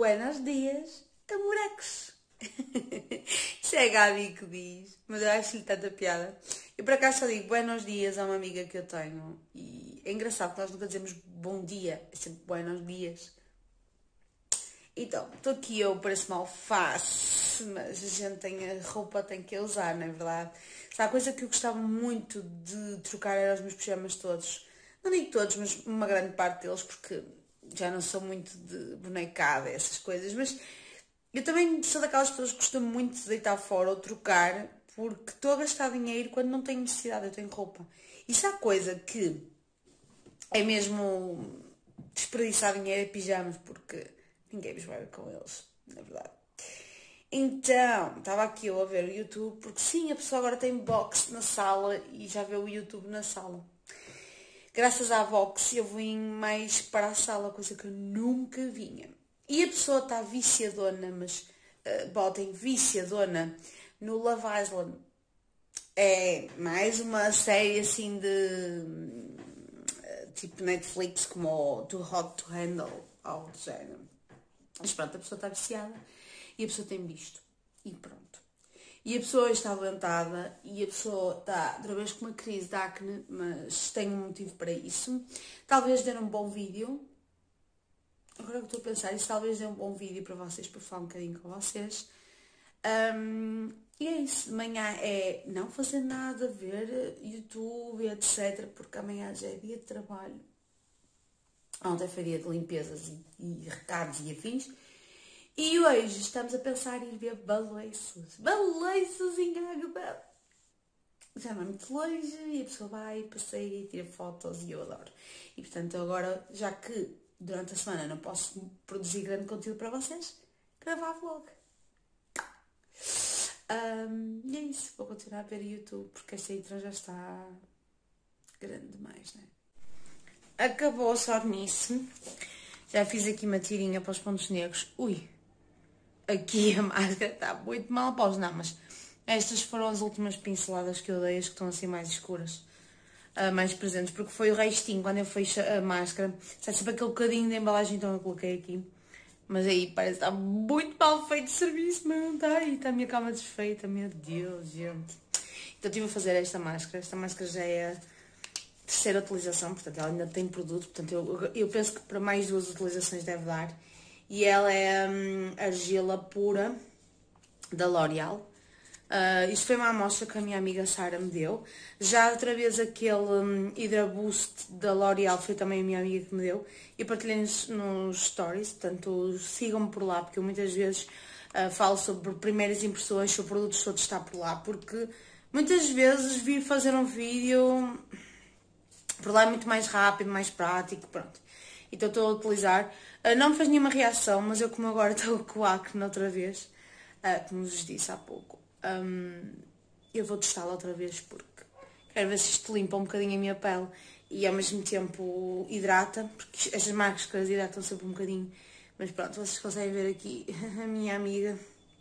Buenos dias, amorecos. Isso é a Gabi que diz, mas eu acho-lhe tanta piada. Eu por acaso só digo buenos dias a uma amiga que eu tenho. E é engraçado que nós nunca dizemos bom dia, é sempre buenos dias. Então, estou aqui, eu pareço mal face, mas a gente tem a roupa, tem que usar, não é verdade? Sabe, a coisa que eu gostava muito de trocar eram os meus pijamas todos. Não digo todos, mas uma grande parte deles, porque já não sou muito de bonecada, essas coisas, mas eu também sou daquelas pessoas que gostam muito de deitar fora ou trocar, porque estou a gastar dinheiro quando não tenho necessidade, eu tenho roupa. Isso há coisa que é mesmo desperdiçar dinheiro em pijamas, porque ninguém vos vai ver com eles, na verdade. Então, estava aqui eu a ver o YouTube, porque sim, a pessoa agora tem box na sala e já vê o YouTube na sala. Graças à box eu vim mais para a sala, coisa que eu nunca vinha. E a pessoa está viciadona, mas botem viciadona no Love Island. É mais uma série assim de tipo Netflix, como o Too Hot to Handle, algo do género. Mas pronto, a pessoa está viciada e a pessoa tem visto. E pronto. E a pessoa está aguentada e a pessoa está outra vez com uma crise de acne, mas tem um motivo para isso. Talvez dê um bom vídeo. Agora que estou a pensar, isso talvez dê um bom vídeo para vocês, para falar um bocadinho com vocês. E é isso. De manhã é não fazer nada, ver YouTube, etc. Porque amanhã já é dia de trabalho. Ontem foi dia de limpezas e recados e afins. E hoje estamos a pensar em ir ver baleiços. Baleiços em Águeda. Já não é muito longe e a pessoa vai, passeia e tira fotos e eu adoro. E portanto agora, já que durante a semana não posso produzir grande conteúdo para vocês, gravar vlog. E é isso, vou continuar a ver YouTube porque esta intro já está grande demais, não é? Acabou só nisso. Já fiz aqui uma tirinha para os pontos negros. Ui! Aqui a máscara está muito mal pós, não, mas estas foram as últimas pinceladas que eu dei, as que estão assim mais escuras, mais presentes, porque foi o restinho, quando eu fecho a máscara, sabe sempre aquele bocadinho de embalagem, então eu coloquei aqui, mas aí parece que está muito mal feito de serviço, mas não está aí, está a minha cama desfeita, meu Deus, gente. Então estive a fazer esta máscara já é a terceira utilização, portanto ela ainda tem produto, portanto eu penso que para mais 2 utilizações deve dar. E ela é argila pura da L'Oréal. Isto foi uma amostra que a minha amiga Sara me deu. Já outra vez aquele Hydra Boost da L'Oréal foi também a minha amiga que me deu. Eu partilhei nos stories, portanto sigam-me por lá, porque eu muitas vezes falo sobre primeiras impressões, sobre produtos todos está por lá, porque muitas vezes vir fazer um vídeo por lá é muito mais rápido, mais prático, pronto. Então estou a utilizar. Não me fez nenhuma reação, mas eu como agora estou com o acne outra vez, como vos disse há pouco, eu vou testá-la outra vez porque quero ver se isto limpa um bocadinho a minha pele e ao mesmo tempo hidrata, porque estas máscaras hidratam sempre um bocadinho. Mas pronto, vocês conseguem ver aqui a minha amiga.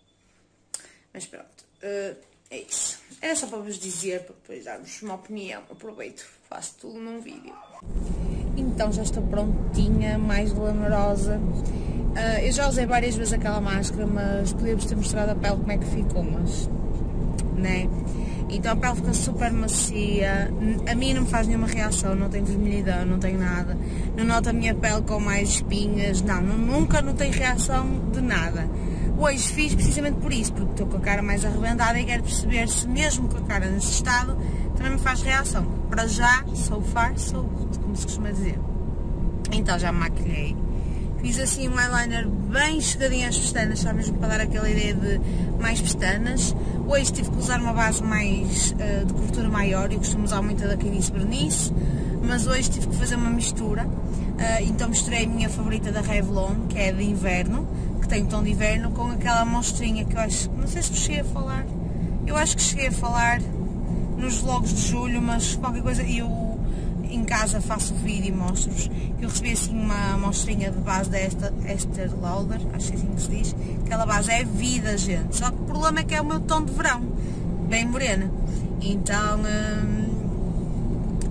Mas pronto, é isso. Era só para vos dizer, para depois darmos uma opinião. Aproveito, faço tudo num vídeo. Então já estou prontinha, mais glamourosa. Eu já usei várias vezes aquela máscara, mas podíamos ter mostrado a pele como é que ficou, mas né? Então a pele fica super macia, a mim não me faz nenhuma reação, não tenho vermelhidão, não tenho nada, não noto a minha pele com mais espinhas, nunca notei reação de nada. Hoje fiz precisamente por isso, porque estou com a cara mais arrebentada e quero perceber se mesmo com a cara nesse estado também me faz reação. Para já, so far, so good, como se costuma dizer. Então já me maquilhei. Fiz assim um eyeliner bem chegadinho às pestanas, só mesmo para dar aquela ideia de mais pestanas. Hoje tive que usar uma base mais de cobertura maior, eu costumo usar muito a da Canice Bernice, mas hoje tive que fazer uma mistura. Então misturei a minha favorita da Revlon, que é de inverno, que tem tom de inverno, com aquela amostrinha que eu acho, não sei se cheguei a falar, eu acho que cheguei a falar nos vlogs de julho, mas qualquer coisa, eu em casa faço vídeo e mostro-vos. Eu recebi assim uma amostrinha de base da Estée Lauder, acho que é assim que se diz. Aquela base é vida, gente, só que o problema é que é o meu tom de verão, bem morena. Então, pronto,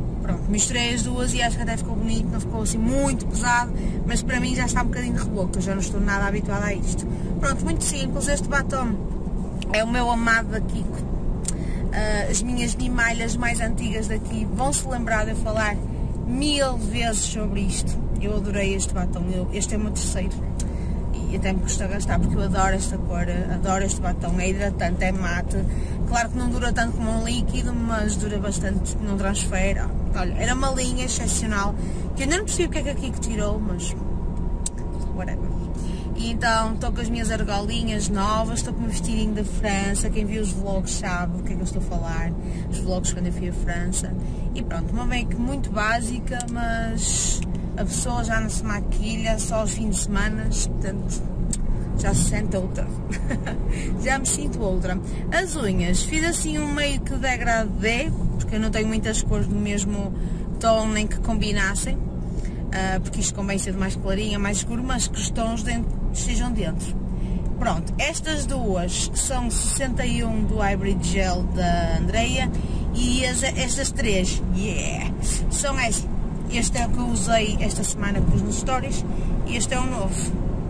pronto, misturei as duas e acho que até ficou bonito, não ficou assim muito pesado, mas para mim já está um bocadinho de reboco, eu já não estou nada habituada a isto. Pronto, muito simples, este batom é o meu amado da Kiko. As minhas mimalhas mais antigas daqui vão se lembrar de eu falar 1000 vezes sobre isto. Eu adorei este batom, este é o meu terceiro e até me custa gastar porque eu adoro esta cor, adoro este batom, é hidratante, é mate. Claro que não dura tanto como um líquido, mas dura bastante, não transfere. Olha, era uma linha excepcional, que eu ainda não percebi o que é que a Kiko tirou, mas whatever. E então estou com as minhas argolinhas novas, estou com o vestidinho da França, quem viu os vlogs sabe do que é que eu estou a falar, os vlogs quando eu fui à França. E pronto, uma make muito básica, mas a pessoa já não se maquilha só aos fins de semana, portanto já se sente outra. Já me sinto outra. As unhas, fiz assim um meio que degradê, porque eu não tenho muitas cores do mesmo tom nem que combinassem, porque isto convém ser mais clarinha, mais escuro, mas que os tons estejam dentro. Pronto, estas duas são 61 do Hybrid Gel da Andrea e estas três, são essas. Este é o que eu usei esta semana, pus nos stories, e este é o novo.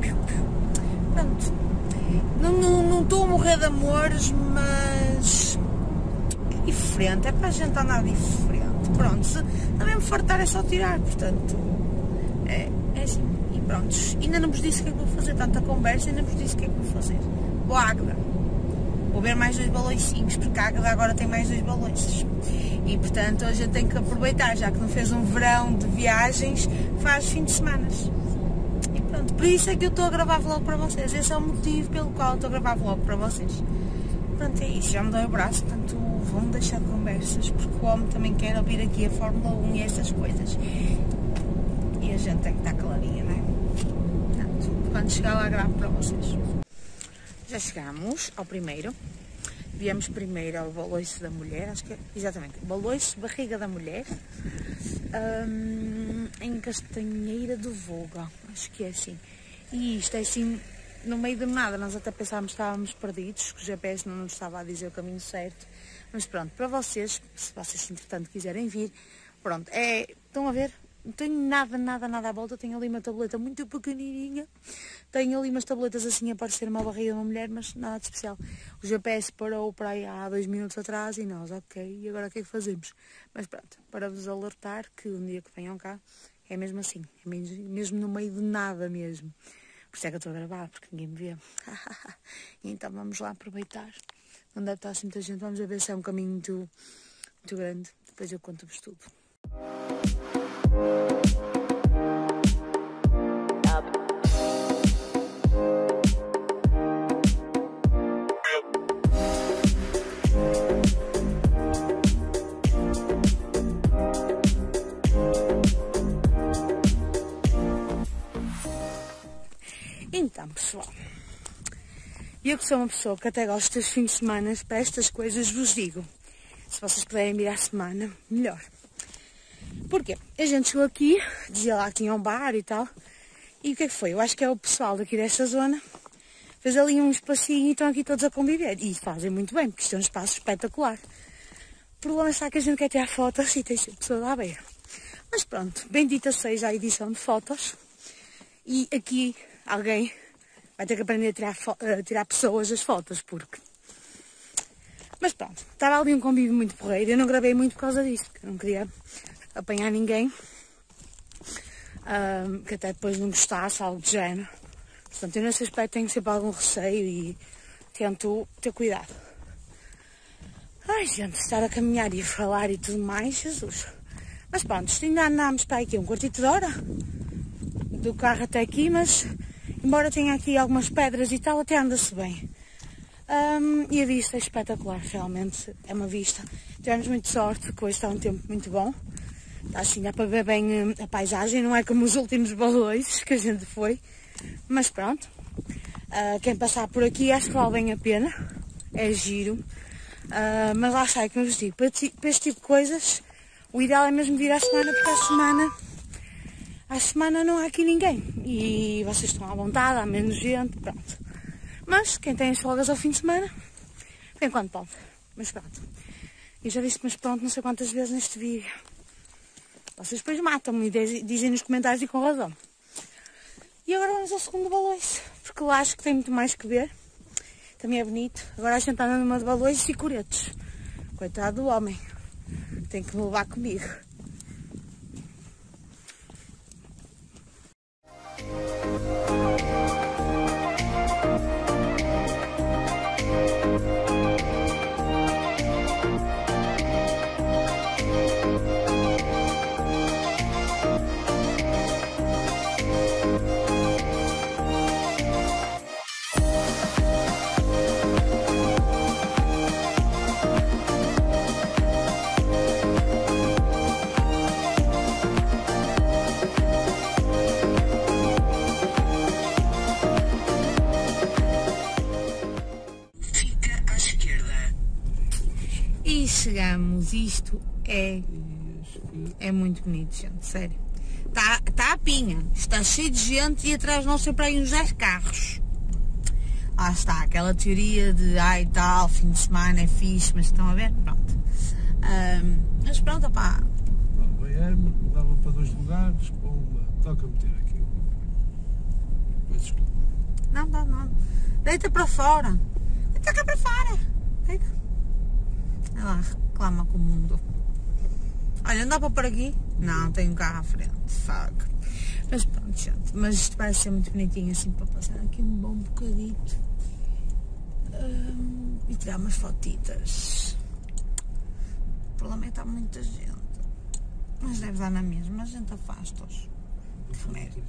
Pronto, não estou a morrer de amores, mas é diferente, é para a gente andar diferente. Pronto, se também me fartar é só tirar, portanto, é assim. E pronto, ainda não vos disse o que é que vou fazer, tanta conversa, ainda não vos disse o que é que vou fazer. Vou à Águeda, vou ver mais 2 balõezinhos, porque a Águeda agora tem mais 2 balões. E portanto a gente tem que aproveitar, já que não fez um verão de viagens, faz fim de semana. E pronto, por isso é que eu estou a gravar vlog para vocês, esse é o motivo pelo qual eu estou a gravar vlog para vocês. Pronto, é isso, já me dói o braço, portanto vão deixar de conversas, porque o homem também quer ouvir aqui a Fórmula 1 e essas coisas. E a gente tem que estar caladinha, não é? Portanto, quando chegar lá gravo para vocês. Já chegamos ao primeiro. Viemos primeiro ao baloiço da mulher, acho que é, exatamente, baloiço barriga da mulher, em Castanheira do Voga, acho que é assim. E isto é assim, no meio de nada, nós até pensávamos que estávamos perdidos, que o GPS não nos estava a dizer o caminho certo, mas pronto, para vocês, se vocês entretanto quiserem vir, pronto, estão a ver? Não tenho nada à volta, tenho ali uma tableta muito pequenininha, tenho ali umas tabletas assim a parecer uma barriga de uma mulher, mas nada de especial. O GPS parou para aí há 2 minutos atrás e nós, ok, e agora o que é que fazemos? Mas pronto, para vos alertar que um dia que venham cá, é mesmo assim, é mesmo no meio de nada mesmo. Por isso é que eu estou a gravar, porque ninguém me vê. Então vamos lá aproveitar. Não deve estar assim muita gente, vamos ver se é um caminho muito grande, depois eu conto-vos tudo. Então, pessoal, eu que sou uma pessoa que até gosto dos fins de semana, para estas coisas vos digo, se vocês puderem vir à semana, melhor. Porquê? A gente chegou aqui, dizia lá que tinha um bar e tal, e o que é que foi? Eu acho que é o pessoal daqui desta zona, fez ali um espacinho e estão aqui todos a conviver, e fazem muito bem, porque isto é um espaço espetacular. O problema está que a gente quer tirar fotos e tem sempre pessoas à beira. Mas pronto, bendita seja a edição de fotos, e aqui alguém vai ter que aprender a tirar pessoas as fotos, porque... Mas pronto, estava ali um convívio muito porreiro, eu não gravei muito por causa disso, porque eu não queria apanhar ninguém, que até depois não gostasse, algo do género. Portanto, eu nesse aspecto tenho sempre algum receio e tento ter cuidado. Ai, gente, estar a caminhar e a falar e tudo mais, Jesus. Mas pronto, ainda andámos para aqui um quartito de hora, do carro até aqui, mas embora tenha aqui algumas pedras e tal, até anda-se bem. E a vista é espetacular, realmente é uma vista. Tivemos muita sorte, porque hoje está um tempo muito bom. Assim, dá para ver bem a paisagem, não é como os últimos balões que a gente foi. Mas pronto, quem passar por aqui acho que vale bem a pena, é giro. Mas lá está, como eu vos digo, para este tipo de coisas, o ideal é mesmo vir à semana, porque à semana não há aqui ninguém. E vocês estão à vontade, há menos gente, pronto. Mas quem tem as folgas ao fim de semana, vem quando pode. Mas pronto. Eu já disse, mas pronto, não sei quantas vezes neste vídeo. Vocês depois matam-me e dizem nos comentários e com razão. E agora vamos ao segundo balões, porque lá acho que tem muito mais que ver. Também é bonito. Agora a gente anda numa de balões e coretos. Coitado do homem. Tem que me levar comigo. E chegamos, isto é muito bonito, gente, sério. Está a pinha, está cheio de gente e atrás de nós sempre aí uns 10 carros. Lá está, aquela teoria de tal, fim de semana é fixe, mas estão a ver? Pronto. Mas pronto, opá. Bem, dava para 2 lugares, uma. Toca meter aqui. Desculpa. Não. Deita para fora. Deita cá para fora. Deita. Olha lá, reclama com o mundo. Olha, não dá para pôr aqui? Não, tem um carro à frente. Fuck. Mas pronto, gente. Mas isto parece ser muito bonitinho assim para passar aqui um bom bocadito. E tirar umas fotitas. O problema é que está muita gente. Mas deve dar na mesma, a gente afasta-os. Que remédio.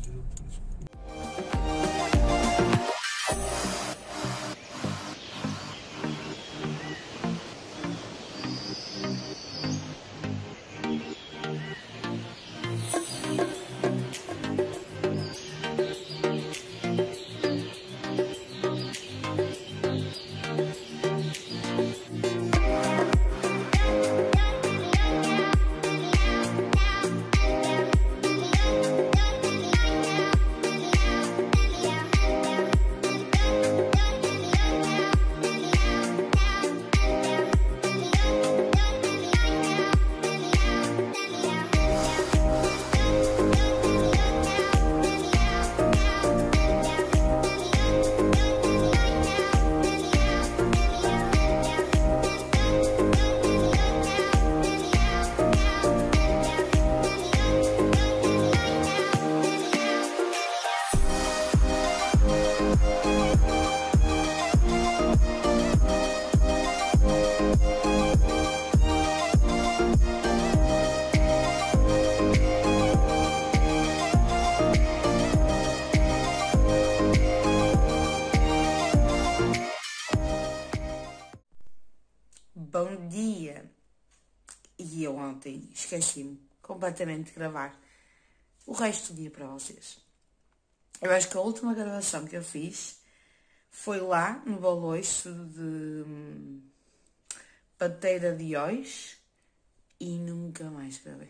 Bom dia! E eu ontem esqueci-me completamente de gravar o resto do dia para vocês. Eu acho que a última gravação que eu fiz foi lá no baloiço de Pateira de Ois e nunca mais gravei.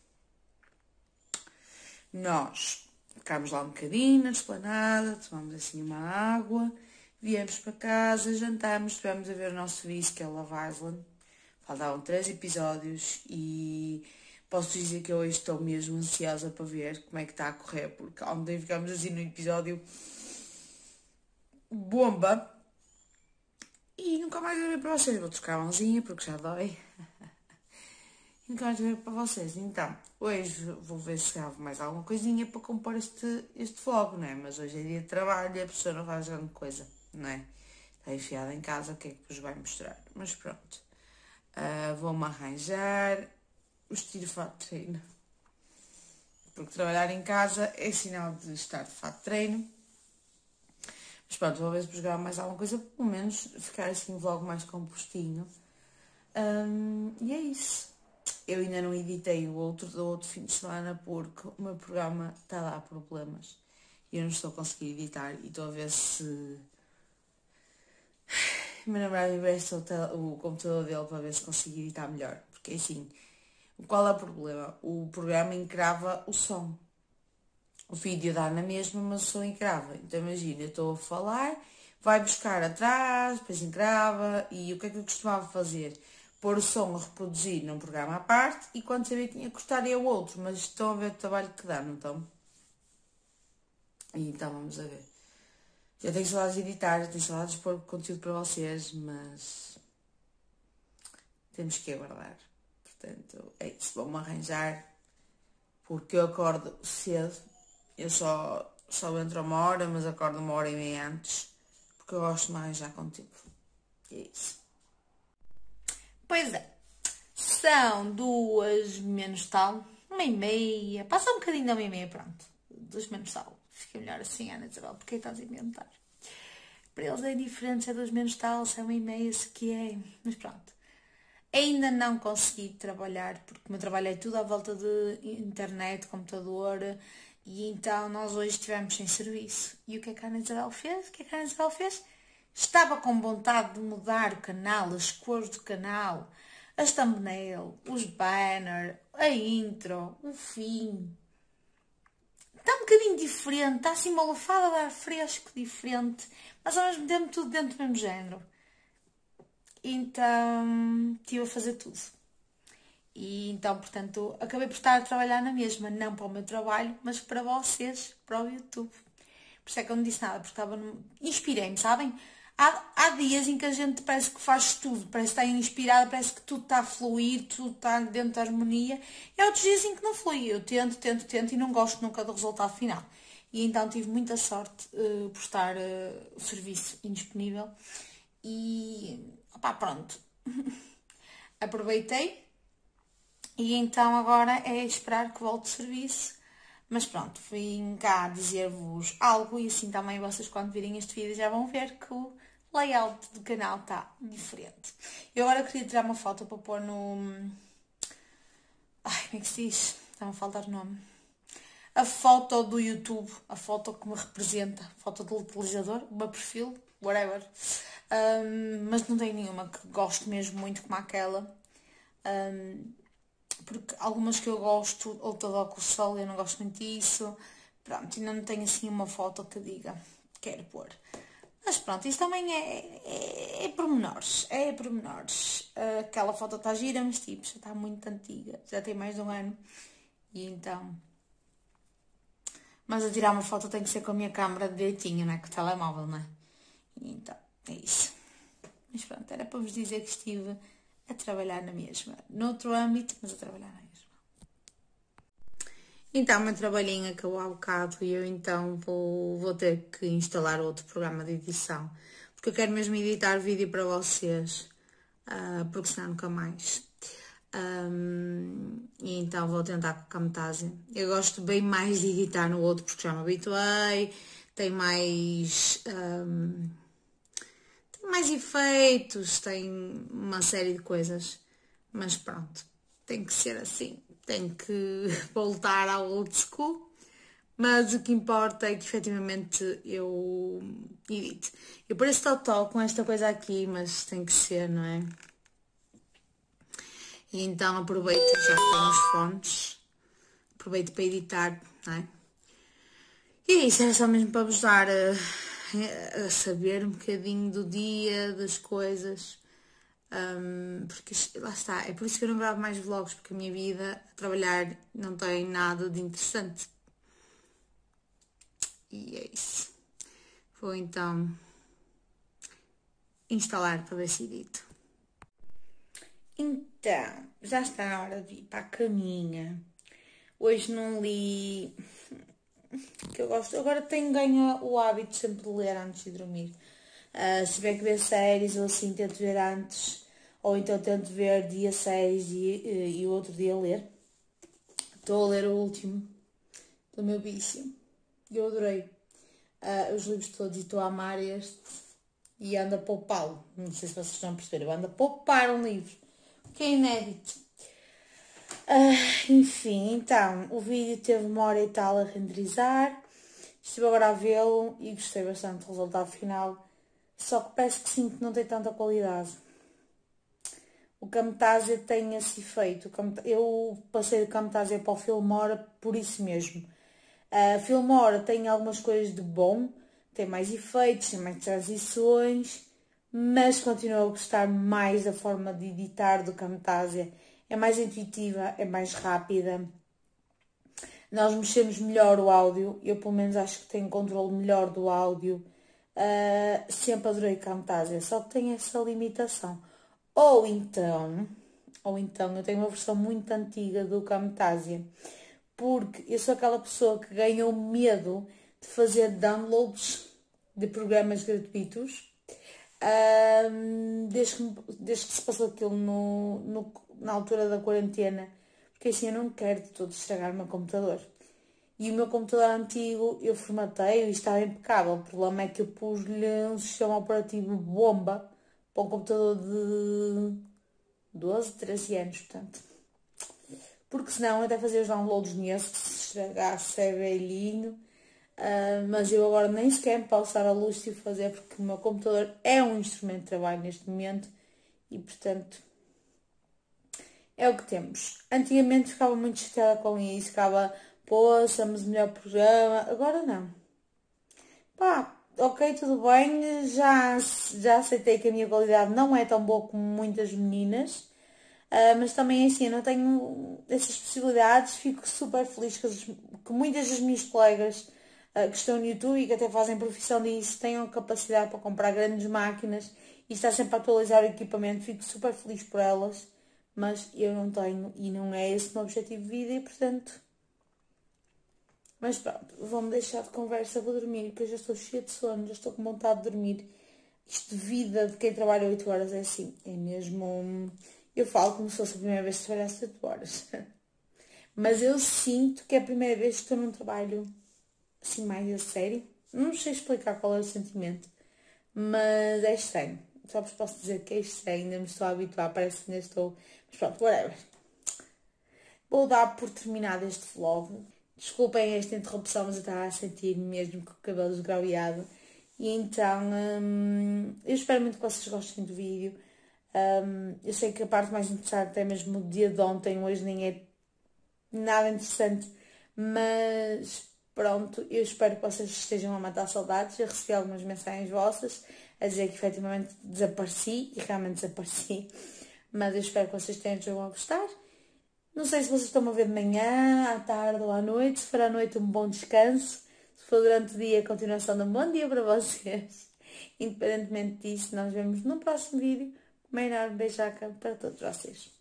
Nós ficámos lá um bocadinho na esplanada, tomamos assim uma água, viemos para casa, jantámos, estivemos a ver o nosso vice, que é o Love Island. Faltavam 3 episódios e posso dizer que eu hoje estou mesmo ansiosa para ver como é que está a correr, porque ontem ficámos assim no episódio bomba e nunca mais gravei para vocês. Vou trocar a mãozinha porque já dói. E nunca mais gravei para vocês. Então, hoje vou ver se gravo mais alguma coisinha para compor este vlog, não é? Mas hoje é dia de trabalho e a pessoa não faz grande coisa, não é? Está enfiada em casa, o que é que vos vai mostrar? Mas pronto. Vou-me arranjar, vestir fato de treino, porque trabalhar em casa é sinal de estar de fato de treino. Mas pronto, vou ver se vos gravar mais alguma coisa, pelo menos ficar assim um vlog mais compostinho. E é isso. Eu ainda não editei do outro fim de semana porque o meu programa está a dar problemas e eu não estou a conseguir editar e estou a ver se meu namorado empresta o computador dele para ver se consigo editar melhor. Porque assim, qual é o problema? O programa encrava o som. O vídeo dá na mesma, mas o som encrava. Então imagina, eu estou a falar, vai buscar atrás, depois encrava. E o que é que eu costumava fazer? pôr o som a reproduzir num programa à parte e quando sabia que tinha que cortar ia o outro, mas estão a ver o trabalho que dá, não estão? E então vamos a ver. Eu tenho saudades de editar, tenho saudades de pôr conteúdo para vocês, mas temos que aguardar. Portanto, é isso, vou-me arranjar, porque eu acordo cedo, eu só entro 1 hora, mas acordo 1h30 antes, porque eu gosto de me arranjar contigo. É isso. Pois é, são 2 menos tal, 1h30, passa um bocadinho da 1h30, pronto, 2 menos tal, fica melhor assim, Ana Isabel, porque estás a inventar? Para eles é diferente se é 2 menos tal, se é 1h30, se que é, mas pronto. Ainda não consegui trabalhar, porque o meu trabalho é tudo à volta de internet, computador, e então nós hoje estivemos sem serviço. E o que é que a Ana Isabel fez? O que é que a Ana Isabel fez? Estava com vontade de mudar o canal, as cores do canal, as thumbnail, os banners, a intro, o fim. Está um bocadinho diferente, está assim uma lufada de ar fresco, diferente, mas ao mesmo tempo tudo dentro do mesmo género. Então estive a fazer tudo. E então, portanto, acabei por estar a trabalhar na mesma, não para o meu trabalho, mas para vocês, para o YouTube. Por isso é que eu não disse nada, porque estava inspirei-me, sabem? Há dias em que a gente parece que faz tudo, parece que está inspirada, parece que tudo está a fluir, tudo está dentro da harmonia. E há outros dias em que não flui. Eu tento e não gosto nunca do resultado final. E então tive muita sorte por estar o serviço indisponível. E opá, pronto. Aproveitei. E então agora é esperar que volte o serviço. Mas pronto, vim cá dizer-vos algo e assim também vocês quando virem este vídeo já vão ver que o layout do canal está diferente. Eu agora queria tirar uma foto para pôr no... Ai, como é que se diz? Está-me a faltar o nome. A foto do YouTube, a foto que me representa, a foto do utilizador, o meu perfil, whatever. Mas não tenho nenhuma que gosto mesmo muito como aquela. Porque algumas que eu gosto, outra do óculos de sol, eu não gosto muito disso. Pronto, ainda não tenho assim uma foto que diga, quero pôr. Mas pronto, isso também é pormenores, é pormenores. Aquela foto está gira, mas tipo, já está muito antiga, já tem mais de 1 ano. E então... Mas a tirar uma foto tem que ser com a minha câmera direitinho, não é? Com o telemóvel, não é? E então, é isso. Mas pronto, era para vos dizer que estive a trabalhar na mesma. Noutro âmbito, mas a trabalhar na mesma. Então, o meu trabalhinho acabou há bocado e eu então vou ter que instalar outro programa de edição. Porque eu quero mesmo editar vídeo para vocês. Porque senão nunca mais. E então vou tentar com a Camtasia. Eu gosto bem mais de editar no outro porque já me habituei. Tem mais efeitos, tem uma série de coisas. Mas pronto, tem que ser assim. Tem que voltar ao old school. Mas o que importa é que efetivamente eu edite. Eu pareço totó com esta coisa aqui, mas tem que ser, não é? E então aproveito, já que tenho os fones, aproveito para editar, não é? E é isso, era só mesmo para vos dar a saber um bocadinho do dia, das coisas. Porque lá está, é por isso que eu não gravo mais vlogs, porque a minha vida a trabalhar não tem nada de interessante. E é isso. Vou então instalar para ver se edito. Então, já está na hora de ir para a caminha. Hoje não li, que eu gosto. Agora tenho ganho o hábito sempre de ler antes de dormir. Se tiver que ver séries ou assim, tento ver antes. Ou então tento ver dia séries e o outro dia ler. Estou a ler o último do meu vício. Eu adorei os livros todos e estou a amar este. E ando a poupá-lo. Não sei se vocês estão a perceber. Eu ando a poupar um livro. Que é inédito. Enfim, então, o vídeo teve 1h e tal a renderizar. Estive agora a vê-lo e gostei bastante do resultado final. Só que parece que sim, que não tem tanta qualidade. O Camtasia tem esse efeito. Eu passei do Camtasia para o Filmora por isso mesmo. A Filmora tem algumas coisas de bom. Tem mais efeitos, tem mais transições. mas continuo a gostar mais da forma de editar do Camtasia. É mais intuitiva, é mais rápida. Nós mexemos melhor o áudio, eu pelo menos acho que tenho controle melhor do áudio. Sempre adorei Camtasia, só que tem essa limitação. Ou então eu tenho uma versão muito antiga do Camtasia, porque eu sou aquela pessoa que ganhou medo de fazer downloads de programas gratuitos, desde que se passou aquilo na altura da quarentena, porque assim eu não quero de todo estragar o meu computador. E o meu computador antigo eu formatei e estava impecável. O problema é que eu pus-lhe um sistema operativo bomba para um computador de 12, 13 anos, portanto. Porque senão eu até fazia os downloads nesse, que se estragasse é velhinho. Mas eu agora nem sequer me posso dar a luz de o fazer, porque o meu computador é um instrumento de trabalho neste momento e, portanto, é o que temos. Antigamente ficava muito chateada com isso, ficava, poxa, mas o melhor programa. Agora não. Pá, ok, tudo bem, já aceitei que a minha qualidade não é tão boa como muitas meninas, mas também assim, eu não tenho essas possibilidades, fico super feliz que muitas das minhas colegas que estão no YouTube e que até fazem profissão disso tenham capacidade para comprar grandes máquinas e estar sempre a atualizar o equipamento, fico super feliz por elas, mas eu não tenho e não é esse o meu objetivo de vida e portanto... Mas pronto, vou-me deixar de conversa, vou dormir, porque eu já estou cheia de sono, já estou com vontade de dormir. Isto de vida de quem trabalha 8 horas é assim, é mesmo... Eu falo como se fosse a primeira vez que trabalhasse 8 horas. Mas eu sinto que é a primeira vez que estou num trabalho assim mais a sério. Não sei explicar qual é o sentimento, mas é estranho. Só vos posso dizer que é estranho, ainda me estou a habituar, parece que ainda estou... Mas pronto, whatever. Vou dar por terminado este vlog. Desculpem esta interrupção, mas eu estava a sentir mesmo com o cabelo esgraviado. E então, eu espero muito que vocês gostem do vídeo. Eu sei que a parte mais interessante é mesmo o dia de ontem, hoje nem é nada interessante, mas pronto, eu espero que vocês estejam a matar saudades. Eu recebi algumas mensagens vossas a dizer que efetivamente desapareci, e realmente desapareci, mas eu espero que vocês estejam a gostar. Não sei se vocês estão a ver de manhã, à tarde ou à noite. Se for à noite, um bom descanso. Se for durante o dia, a continuação de um bom dia para vocês. Independentemente disso, nós vemos no próximo vídeo. Uma enorme beijaca para todos vocês.